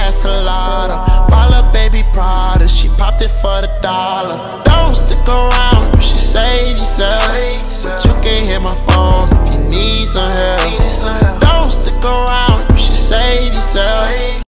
that's a lot. Bought a baby Prada, she popped it for the dollar. Don't stick around, you should save yourself. But you can hit my phone if you need some help. Don't stick around, you should save yourself.